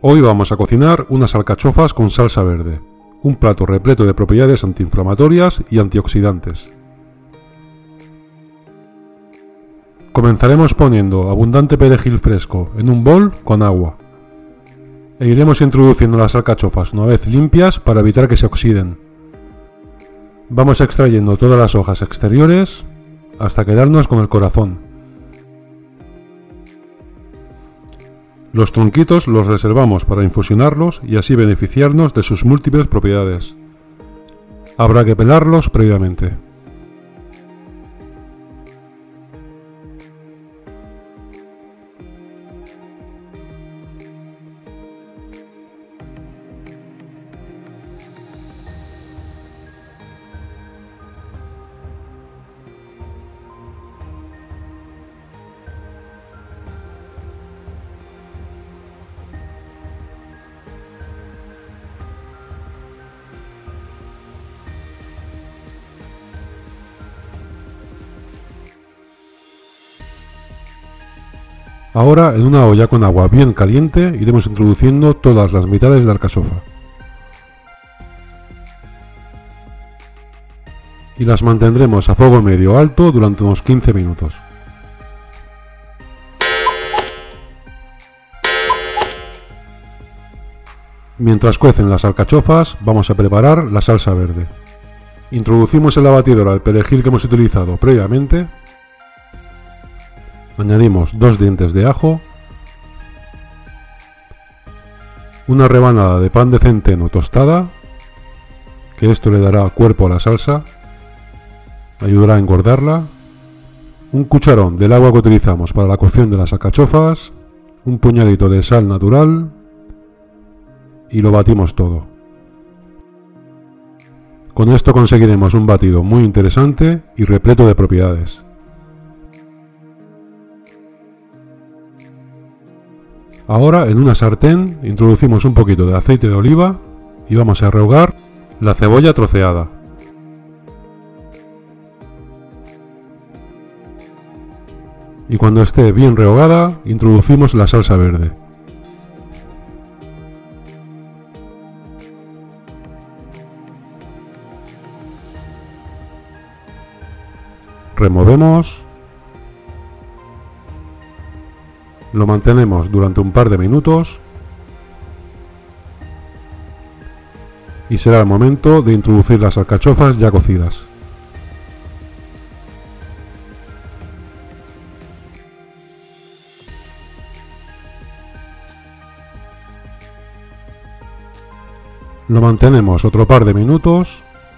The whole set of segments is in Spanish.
Hoy vamos a cocinar unas alcachofas con salsa verde, un plato repleto de propiedades antiinflamatorias y antioxidantes. Comenzaremos poniendo abundante perejil fresco en un bol con agua. E iremos introduciendo las alcachofas una vez limpias para evitar que se oxiden. Vamos extrayendo todas las hojas exteriores hasta quedarnos con el corazón. Los tronquitos los reservamos para infusionarlos y así beneficiarnos de sus múltiples propiedades. Habrá que pelarlos previamente. Ahora, en una olla con agua bien caliente, iremos introduciendo todas las mitades de alcachofa. Y las mantendremos a fuego medio alto durante unos 15 minutos. Mientras cuecen las alcachofas, vamos a preparar la salsa verde. Introducimos en la batidora el perejil que hemos utilizado previamente. Añadimos 2 dientes de ajo, una rebanada de pan de centeno tostada, que esto le dará cuerpo a la salsa, ayudará a engordarla, un cucharón del agua que utilizamos para la cocción de las alcachofas, un puñadito de sal natural y lo batimos todo. Con esto conseguiremos un batido muy interesante y repleto de propiedades. Ahora en una sartén introducimos un poquito de aceite de oliva y vamos a rehogar la cebolla troceada. Y cuando esté bien rehogada, introducimos la salsa verde. Removemos. Lo mantenemos durante un par de minutos y será el momento de introducir las alcachofas ya cocidas. Lo mantenemos otro par de minutos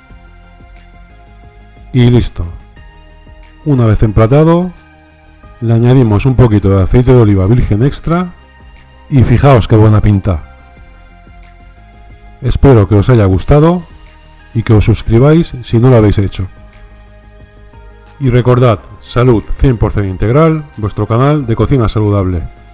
y listo. Una vez emplatado, le añadimos un poquito de aceite de oliva virgen extra y fijaos qué buena pinta. Espero que os haya gustado y que os suscribáis si no lo habéis hecho. Y recordad, Salud 100% Integral, vuestro canal de cocina saludable.